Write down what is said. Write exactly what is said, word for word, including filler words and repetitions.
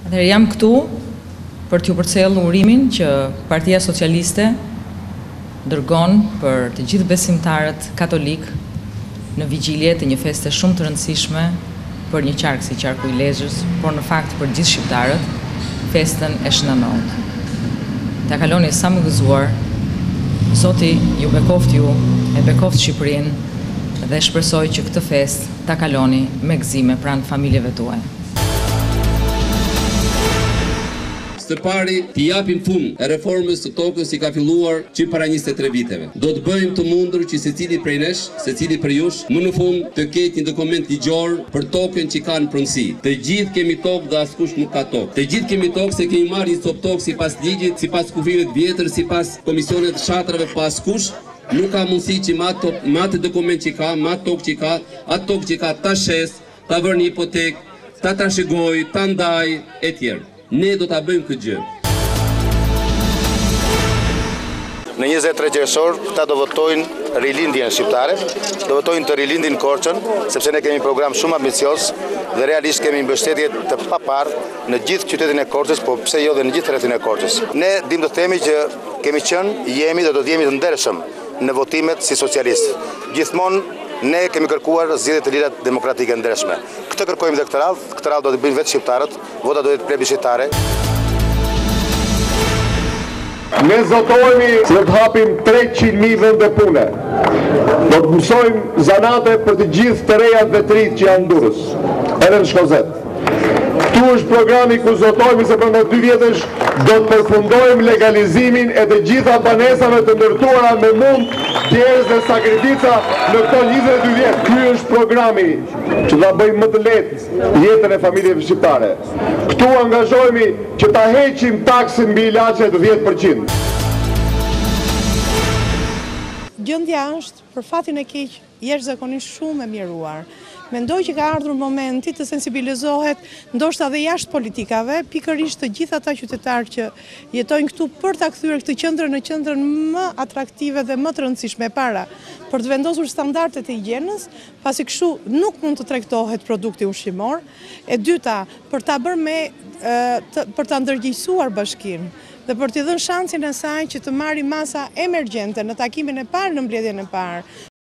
Atëherë jam këtu për t'ju përcjellë urimin që Partia Socialiste dërgon për të gjithë besimtarët katolik në vigjilje të një feste shumë të rëndësishme për një qark si qarku i Lezhës, por në fakt për gjithë shqiptarët, festën e shëndanot. Ta kaloni sa më gëzuar, Zoti ju bekoft ju, e bekoft Shqipërinë dhe shpresoj që këtë fest ta kaloni me gëzime pranë familjeve tuaj. Së pari, t'i japim fund e reformës së tokës që ka filluar që para njëzet e tre viteve. Do të bëjmë të mundur që secili prej nesh, secili prej jush, më në fund të ketë një dokument ligjor për tokën që kanë pronësi. Të gjithë kemi tokë dhe askush nuk ka tokë. Të gjithë kemi tokë se kemi marrë një cop tokë sipas ligjit, sipas kufirit vjetër, sipas komisionet të shatrave, pa askush nuk ka mundësi që me atë dokument që ka, me atë tokë që ka, atë tokë që ka ta shes, ta vërë një hipotek, ta trashëgoj, ta ndaj e tjerë. Ne do ta bëjmë këtë gjë. Në njëzet e tre qershor, këta do votojnë rilindjen shqiptare, do votojnë të rilindin Korçën, sepse ne kemi program shumë ambicios dhe realisht kemi mbështetje të papar në gjithë qytetin e Korçës, po pse jo dhe në gjithë rrethin e Korçës. Ne dim të themi që kemi qenë, jemi dhe do të jemi të ndershëm në votimet si socialistë. Gjithmonë ne kemi kërkuar zgjedhje të lira demokratike ndershme. Këtë kërkojmë dhe këtë radhë, këtë radhë do të bëjnë vetë shqiptarët, vota do të jetë plebiscitare. Ne zotojmë se do të hapim treqind mijë vende pune. Do të mësojmë zanate për të gjithë të rejat dhe të rritë që janë Durrës, edhe në Shkozet. Këtu është programi ku zotojmë se për në dy vjetësh do të përfundojmë legalizimin e të gjitha banesave të ndërtuara me mund, djerës dhe sakrifica në këto njëzet e dy vjetë. Ky është programi që da bëjmë më të letë jetën e familjeve shqiptare. Këtu angazhojmë që ta heqim taksin mbi ilaçe të dhjetë përqind. Gjendja është, për fatin e keq, jashtëzakonisht shumë e mjeruar. Mendoj që ka ardhur momenti të sensibilizohet ndoshta dhe jashtë politikave, pikërisht të gjithë ata qytetarë që jetojnë këtu për ta kthyer këtë qendër në qendrën më atraktive dhe më të rëndësishme e para, për të vendosur standardet e higjienës, pasi kështu nuk mund të tregtohet produkti ushqimor. E dyta, për ta bërë me të, për ta ndërgjegjësuar bashkinë dhe për t'i dhënë shansin e saj që të marrë masa emergjente në takimin e parë, në mbledhjen e parë.